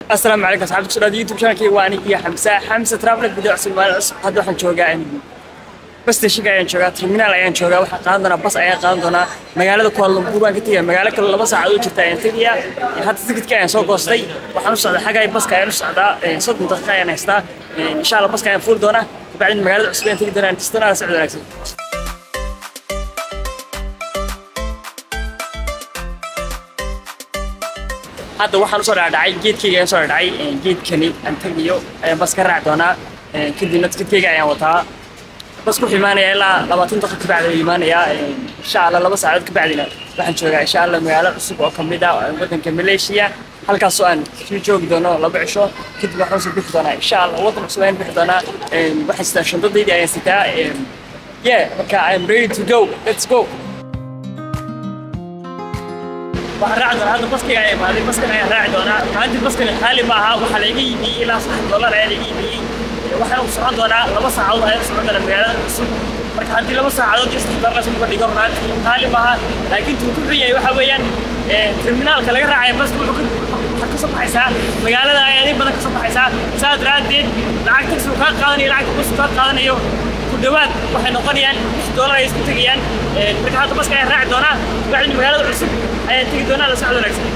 السلام عليكم أصحاب السودان يوتيوب شانكي وأنا يا حمزة ترافلك بدو أحسن ما هذا واحد شوقة بس تشجع يعني شوقة ترمينال يعني شوقة واحد قاندنا بس أي قاندنا مجال كوالالمبور كتير مجال كل لبس عادو جرتا يعني تريا حتى تكت كأن سوق قصدي وحنوصل على حاجة بس كأن نص على صوت منطقة يعني هستا إن شاء الله بس كأن فول دونا بعدين مجال عصبين تقدر أن تستنى على سعود الأكسي هذا واحد صار على جيت كي صار على جيت كني أنتجيو بس كرع دونا كدي نتكت كي يعني وطا بس كل حمانة إلا لما تنتقل بعد الحمانة إن شاء الله لما ساعد بعدنا راح نشوف إن شاء الله مجال الأسبوع كملة وطن كمليشيا هل كسؤال شو جوك دونا لا بعشوا كده بحوس بيخدنا إن شاء الله وطن أسبوعين بيخدنا بحس شنطة ضدي يعني ستة I'm ready to go let's go وحرعنا هذا بس كي عيب هذا بس كي راعد وأنا عندي بس كي حالي معها وحلاقي يبي إلى $1 يعني يبي وحنا وصعد وأنا لما صعد هاي صعد أنا مجال السوق مركز عندي لما صعد جست حضر لازم بدي قرن حالي معها لكن تقول لي وحويان ترمينال كلا راعي بس ممكن حكسب حساب مجال هذا يعني بدك حكسب حساب ساد رادين لعكتك سوقات قاني لعكتك سوقات قاني كدوات waxay noqonayaan $1 ay isku tagayaan marka hadda baska ay raaci doonaa bacdi magaalada cusub ay tagi doonaa la socdo wanaagsan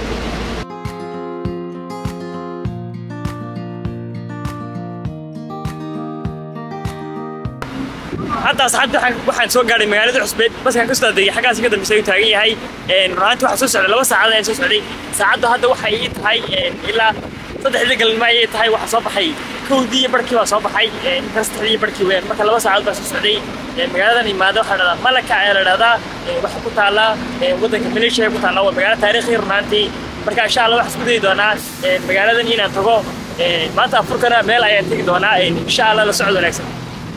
hadda asxaabta waxaan soo gaaray magaalada cusub baska ka soo degay xagaas ka dambeysay uu taagan yahay runtii waxa soo socday 2 saacadood ay soo socday saacadu hadda waxa ay tahay ilaa 3 galma ay tahay waxa soo baxay كودي بركي وصباحي كاستحي بركي وين مثلا لو ساعات بس سعودي مقالة إمادة وحنا ملكة على هذا وحكوا تعالى وده كمليشة حكوا تعالى ومقالة تاريخي رنانتي بركة إن شاء الله وحسب دي دونا مقالة هنا تقو ما تفرقنا ميل أيانتي دونا إن شاء الله لسعود ونكسب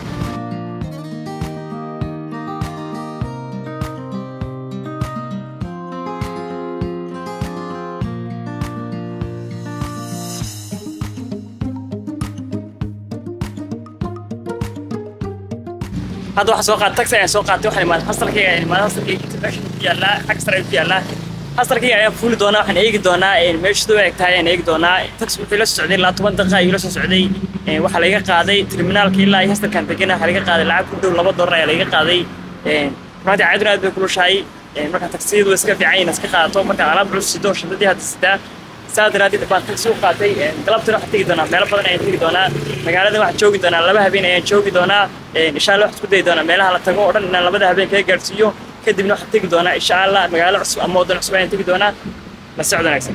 هذا واحد سوق التاكسي يعني سوق التوحي ما حصل كي يعني ما حصل كي يلا أكثر يلا حصل كي يعني فول دونا إحنا يجي دونا يعني مش دوّا كتاي يعني يجي دونا تاكسي في السعودية لا 8 دقائق يجلس السعودية وحلاقي قاضي ترمينال كيلا يحصل كان تجينا حلاقي قاضي لعب كله $2 يلاقي قاضي رادي عادنا بكل شيء مركز تاكسي ويسكت في عين اسكت قاطو مركز على بروس سيدو شددي هذا السدا ساد رادي تبان تاكسي وقاطي طلبت راح تيجي دونا ميل بدن يعني تيجي دونا مقالة واحد شوقي دونا لبها بين يعني شوقي دونا إن شاء الله حتكون دونا ميلها على تجو أورن إن لبها بين كي جالسيو كده بنروح تيجي دونا إن شاء الله مقالة عصب أما ودنا عصبين تيجي دونا بس عودنا أكثر.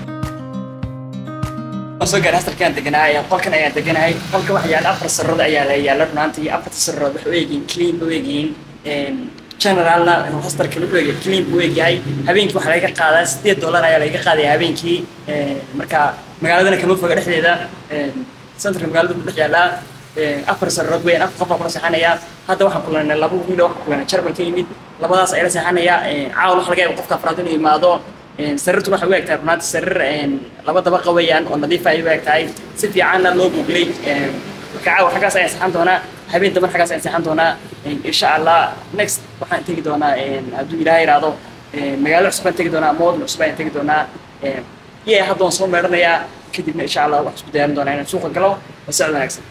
وصل جالس تركان تجناي قل كنا يعني تجناي قل كواحد يعني أفر السرد يعني لرنا أنتي أفر السرد بحويجين كلين بويجين generalna hostar kala weeyay clean weeyay habeenkii waxa laga qaadaa $8 ayaa laga qaaday habeenkii marka magaaladana kama foga dhexdeeda central magaalada dhex yaala afar sarrood weyn afar qof saxanaya hadda waxaan kulanay laba wiil oo kulanay Jarmal ka yimid labadaas ay la saxanaya caawl waxa laga yaabaa qofka afraad inuu yimaado sarrtu waxa weey tahay runtii sarr laba dabaq weeyaan oo nadiif ay weey tahay si fiican loo googlay كعاو حاجة سيحان دونا حبيت دمر حاجة سيحان دونا إن شاء الله next waxaan tegi doonaa hadduu ilaahay yiraahdo magaalo cusub aan tegi doonaa mood cusub aan tegi doonaa haddoon soo meeranayaa kadibna insha Allah wax isku diyaarin doonaa inaan suuqa galo wasaac wanaagsan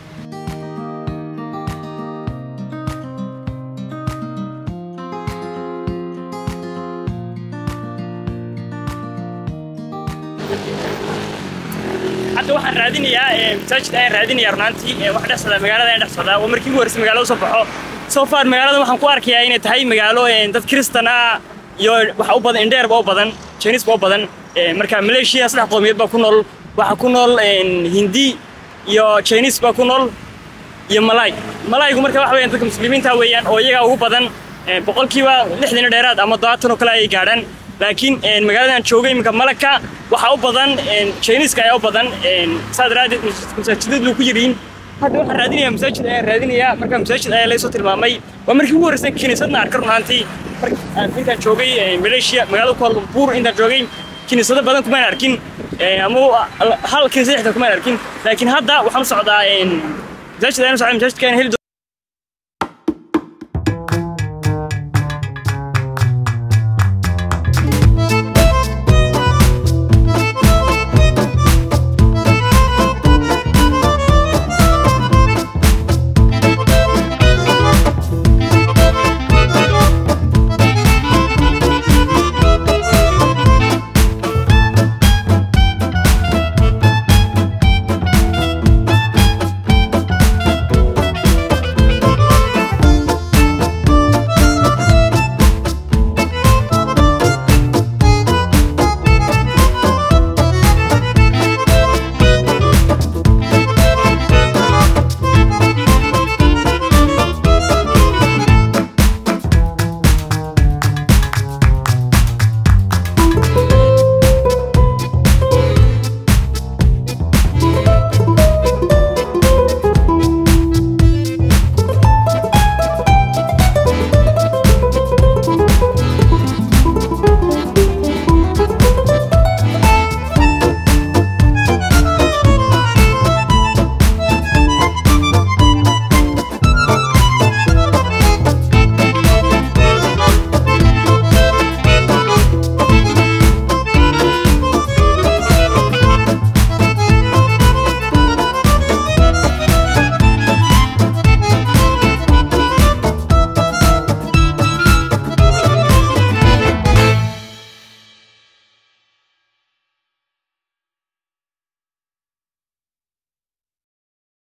hadda waxaan raadinayaa masaajid ayaan raadinayaa runtii wax dhexsada magaalada ayaan dhexsada oo markii ugu horeysay magaalada soo baxo soo far magaalada waxaan ku arkayaa inay tahay magaalo dad Kristaan ah iyo waxa u badan indheer baa u badan Chinese baa u badan marka Malaysia saddex qowmiyad baa ku nool waxa ku nool Hindi iyo Chinese baa ku nool iyo Malay marka waxa weeyaan dadka muslimiinta weeyaan oo iyaga ugu badan boqolkiiba 60 dheeraad ama 70 kale ay gaadhaan laakiin magaaladan joogay imka Malaka waxa u badan Chinese ka ay u badan sadraad masaajidadu ku yiriin hadda waxaan raadinayaa masaajid ayaan raadinayaa marka masaajid ayaa la soo tilmaamay waa markii ugu horeysay kiniisadna arkar runtii intaan joogay Malaysia magaalada Kuala Lumpur intaan joogay kiniisado badan kuma arkin ama hal kiniisad kuma arkin laakiin hadda waxaan socdaa masaajid ayaan socdaa masaajidkan hel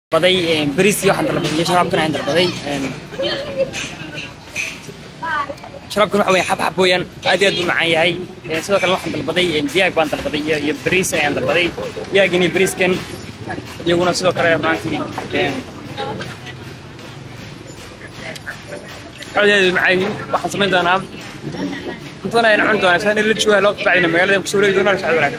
بدي بريس يوحنا دربدي شراب كنا عند دربدي شراب كنا حوي حب حبويا أدي معي هاي سواء كان واحد دربدي دياك بان دربدي بريس عند دربدي يا جني بريس كان يقولون سواء كرا فرانسي أدي معي واحد سمين دانا كنت أنا عندنا عشان اللي تشوه لو بعدين ما قال لهم سوري دونا مش عارف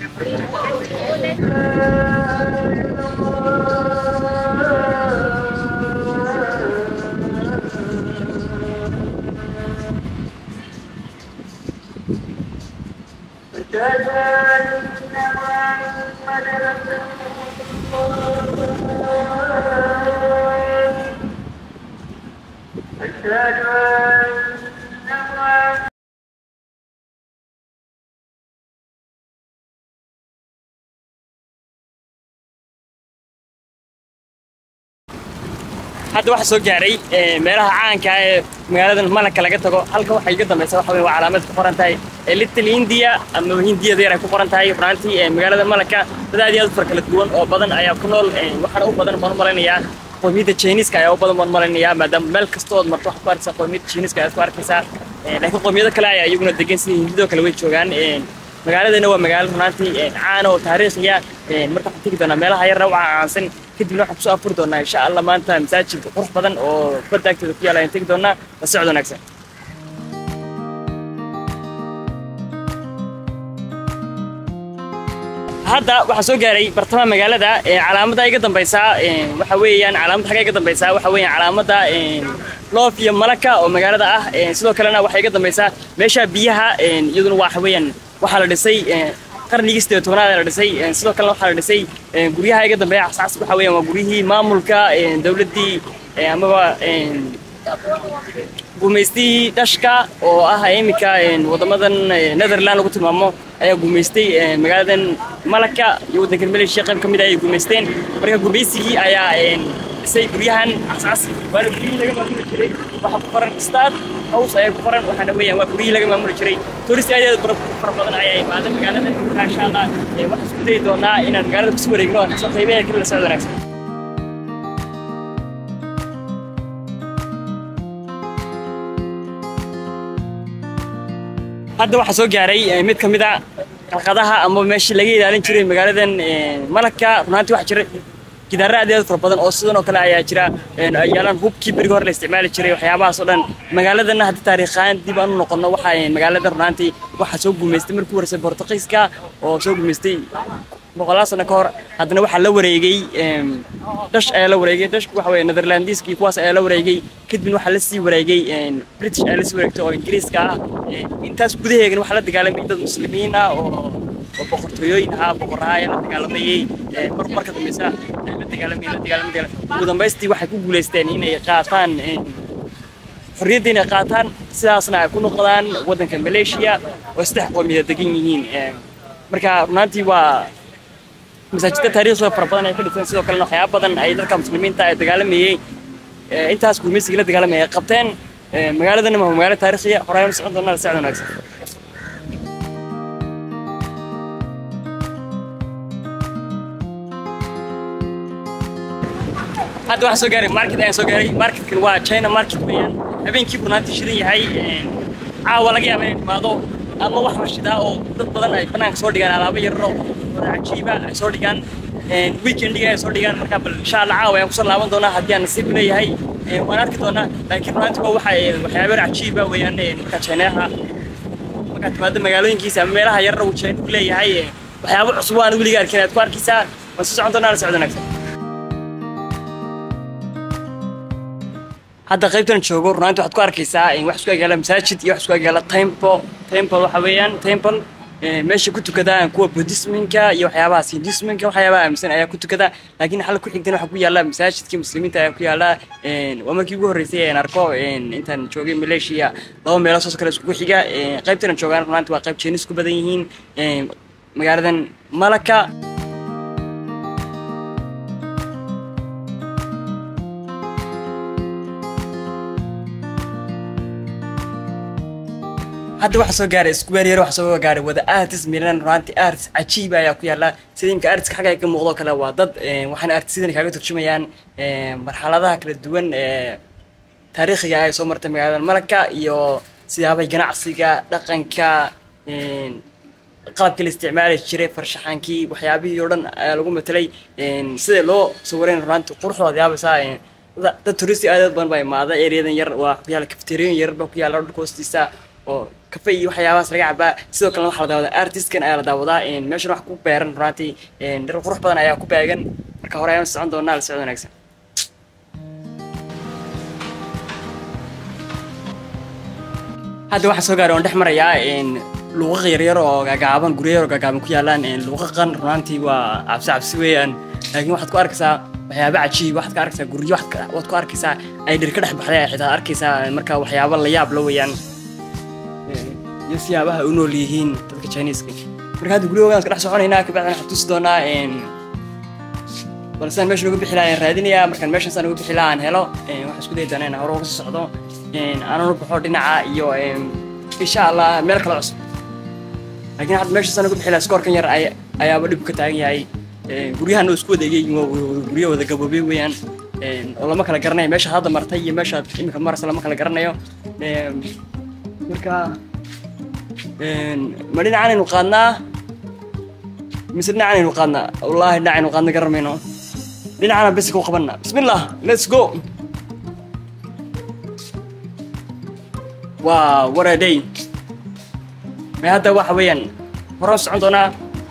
هذا واحد سوق جاري ميلها عان كا مقالة الملك لقى تقو هلك واحد يقدم بس واحد وعلامات كفرنتاي اللي الهندية أما الهندية ذي راح كفرنتاي فرنسي مقالة الملكة بدأ دي أذكر كل دول أو بدن أيام كنول واحد أو بدن مرمرينيا قومية التشينيز كأي أو بدن مرمرينيا مادام ملك استود مرتوح بارس قومية التشينيز كأي أذكر كيسا لكن قومية كلا يجون الدقين سنين هندو كلا ويتشوغان مقالة هو مقالة فرنسي عانة وتاريخية مرتاح تيجي ميلها هي روعة عنسن كدبنا waxaan ku soo afur doonaa insha Allah maanta masaajid qurux badan oo badagteeda ku yaala inta doonaa la socdo wanaagsan hadda waxa soo gaaray bartamaha magaalada calaamada iga dambaysa waxa weeyaan calaamada xagga iga dambaysa waxa weeyaan calaamada loof iyo malaka oo magaalada ah sidoo kalena waxa iga dambaysa meesha biyaha iyaduna waxa weeyaan waxa la dhisay qarnigii 18aad la dhisay sidoo kale waxa la dhisay guryaha iga dambeeya asaas waxa weeyaan waa guryihii maamulka dawladii amaba gumeystii dashka oo ah imika wadamadan Netherland lagu tilmaamo ayaa gumeystay magaaladan Malaka iyo wadanka Malaysia qayb kamid ah ay gumeysteen marka gumeysigii ayaa say guryahan asaas waa guryaha laga maamuli jiray waxa ku qoran stad house ay ku qoran waxana weeyaan waa guryaha laga maamuli jiray tourist ayaa fara badan ayay maadaama magaaladan insha Allah wax isku day doonaa inaan magaalada ku soo wareegno soo qaybaha kala socdo wanaagsan hadda waxa soo gaaray mid kamid ah qalqadaha ama meeshii laga ilaalin jiray magaaladan Malaka runtii waxa jiray gidaarada fara badan oo sidoo kale ayaa jira ayaalan hubkii bariga hore la isticmaali jiray waxyaabahaas oo dhan magaaladan hadda taariikhaan dib aan u noqono waxa magaaladan runtii waxa soo gumeystay markii horeysay Boortaqiiska oo soo gumeystay boqolaal sano ka hor haddana waxa la wareegay dash ayaa la wareegay dashku waxa weeye Netherlandiskii kuwaas ayaa la wareegay kadibna waxa la sii wareegay British ayaa la sii wareegtay oo Ingiriiska ah intaas gudaheegana waxa la dagaalamay dad muslimiin ah oo boqortooyooyin ah boqoraaya la dagaalamayay marka dambaysa la dagaalamay ugu dambaystii waxay ku guuleysteen inay qaataan xorriyadda inay qaataan sidaasna ay ku noqdaan wadanka Malaysia oo saddex qowmiyad degan yihiin marka runtii waa مساجد تاريخ فربنا يكون سيدو كلنا حياة بدن أي ذلك مسلمين تاع دجالمية أنت هسكون مسجد لا دجالمية قبتين مقالة إنما هو مقالة تاريخية قرية سعودنا لسعودنا أكثر هذا واحد سوقاري ماركت أنا سوقاري ماركت كنوا تشاينا ماركت ويان أبين كيف ناتي شري هاي عاول لقي أبين ماذا أما واحد مشيدا أو بدن أي بنان صور على أبي الرو عجيبة صور ديان ويكند ديان صور ديان مركب إن شاء الله عاوي أوصل لعوان دونا هديان نصيب لي هاي وأنا كدونا لكن ما أنتوا وحيابر عجيبة ويان مكاتشينها مكات ماذا مقالين كيسا ميلها يرو وشين لي هاي وحيابر عصوان ولي قال كنا تقار كيسا وسعود دونا لسعودنا أكثر هذا قيبتنا شوقور رانتو حتقار كيسا واحد سوى قال مساجد واحد سوى قال تيمبل وحويان تيمبل ماشي كنت كذا كوا بوديسمينكا يو حيابها سيديسمينكا وحيابها مثلا أيا كنت كذا لكن حلا كل حين حكوا يلا مساجد كمسلمين تاعك يلا وما كيقول رئيسي ناركو أنت نشوفي ماليشيا لو ميلاسوس كلا سكوا حاجة قيبتنا شوقان رانتو قيب تشينيس كبدينين مقاردن ملكا hadda waxa soo gaaray square yar waxa soo gaaray wada artist milan runtii artist cajiib ayaa ku yaala sidinka artist xaga ka muuqdo kale waa dad waxaan artistidan kaaga turjumayaan marxaladaha kala duwan taariikhiga ay soo martay magaalada Malaka iyo siyaabay ganacsiga dhaqanka qalabka la isticmaali jiray farshaxankii waxyaabihii oo dhan ayaa lagu metelay sida loo sawireen runtii quruxdooda yaabasa dad tourist aad badan bay maada ereyadan yar waa ku yaala cafeteria yar ba ku yaala dhulka hoostiisa oo kafee iyo waxyaabahaas laga cabaa sidoo kale waxa la daawadaa artistkan ayaa la daawadaa meeshan wax ku beeran runtii dhir qurux badan ayaa ku beegan marka hore ayaan socon doonaa la socod wanaagsan hadda waxa soo gaaray oo dhex maraya luuqa yar oo gaagaaban guriyo yar oo gaagaaban ku yaalaan luuqan runtii waa cabsi weeyaan laakiin waxaad ku arkaysaa waxyaabo cajiib waxaad ka arkaysaa guriyo waxaad ku arkaysaa ay dhir ka dhex baxday xitaa arkaysaa marka waxyaabo la yaab la weeyaan iyo siyaabaha u nool yihiin dadka Chinese-ka marka hadda guriyoodan ka dhex soconaynaa ka bacdan xatuus doonaa balse meesha lagu bixi lahayn raadinaya markaan meeshan san ugu bixi lahayn helo waxa isku daydanaa inaan hore uga socdo aanan u baxo dhinaca iyo insha Allah meel kale cusub laakiin hadda meesha san ugu bixi lahayn skorkan yar ayaaba dhib ka taagan yahay guryahan oo isku wadeegay guryo wada gaboobay weeyaan oo lama kala garanayo meesha hadda martay iyo meesha imika maraysa lama kala garanayo marka ما لنا عن نقادنا مثلنا عن نقادنا والله لنا عن نقادنا قرمينه لنا عن بس قبلنا بسم الله let's go واو what a day ما هذا واحد وين فرص عندنا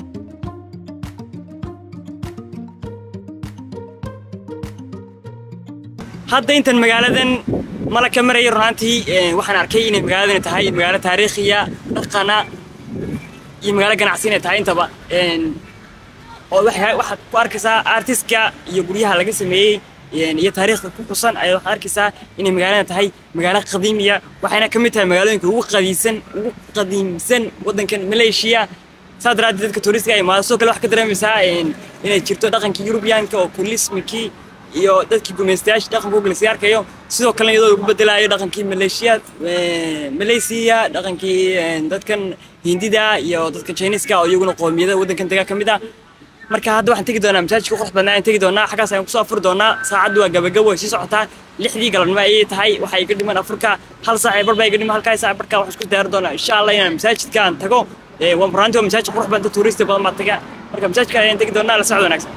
هذا أنت المجالدن Malaka maray runtii waxaan arkay in magaalada tahay magaalo taariikhiya dhaqana iyo magaalo ganacsiga tahay intaba oo waxa ku arkaysaa artistka iyo guryaha laga sameeyay iyo taariikhda ku xusan ay wax arkaysaa in magaalada tahay magaalo qadiimiya waxayna kamid tahay magaalooyinka ugu qadiimsan wadankan Malaysia sadaraad dadka touristiga ay maasoo kale wax ka dareemaysaa inay jirto dhaqanka European-ka oo kulismiki iyo dadkii gumeystayaasha dhaqanka Ingiriiska arkayo sidoo kale iyadoo ugu bedelayo dhaqankii Malaysia dhaqankii dadkan Hindida iyo dadka Chinese-ka oo iyaguna qoomiyada wadankan taga kamid ah marka hadda waxaan tagi doonaa masaajidka qurux badan aan tagi doonaa xagaas ayaan ku soo afur doonaa saacadu waa gabagabo si socotaa 6 galabnimo ay tahay waxa ay ka dhiman afurka hal saac ay barba ay ka dhiman halkaas saac barka wax isku diyaar doonaa insha Allah inaan masaajidka aan tago waan runtii masaajid qurux badan tourist badan ma taga marka masaajidka ayaan tagi doonaa la socod wanaagsan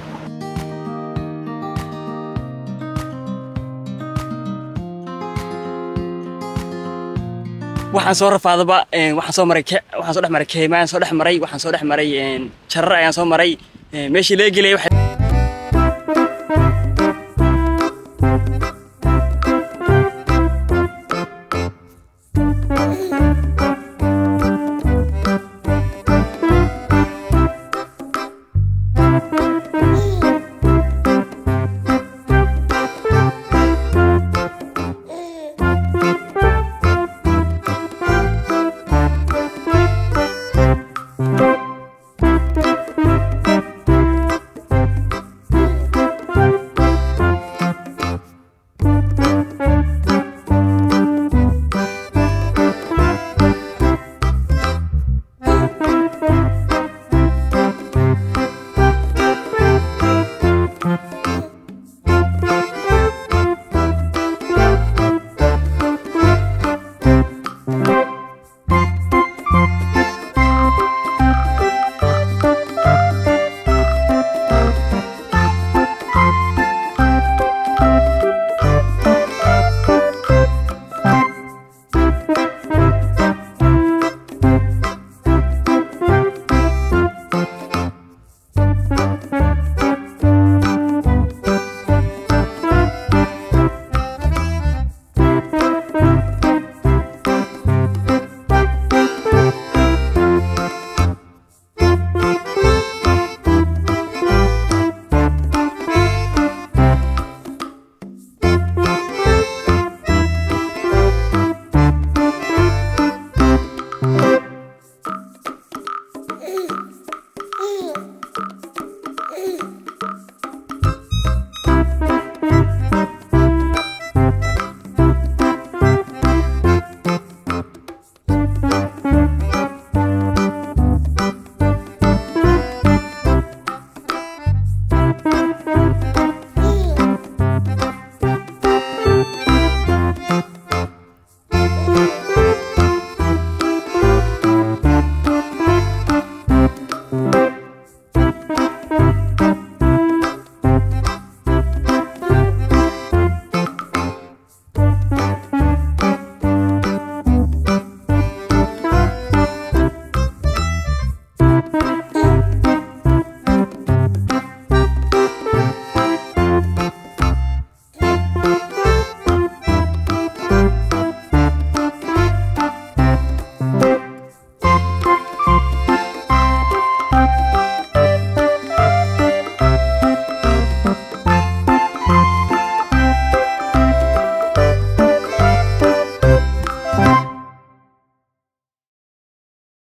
waxaan soo rafaadaba waxaan soo dhex maray keemaan soo dhex maray waxaan soo dhex maray jarar ayaan soo maray meeshii la gelay